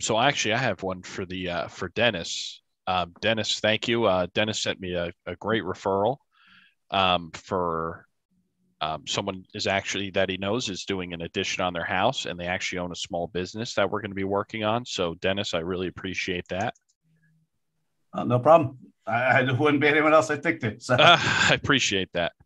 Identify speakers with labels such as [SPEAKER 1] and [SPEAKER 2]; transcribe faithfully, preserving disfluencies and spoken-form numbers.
[SPEAKER 1] so actually, I have one for the uh, for Dennis. Um, Dennis, thank you. Uh, Dennis sent me a, a great referral um, for um, someone is actually that he knows is doing an addition on their house, and they actually own a small business that we're going to be working on. So, Dennis, I really appreciate that.
[SPEAKER 2] Uh, no problem. I, I wouldn't be anyone else I think to. So
[SPEAKER 1] Uh, I appreciate that.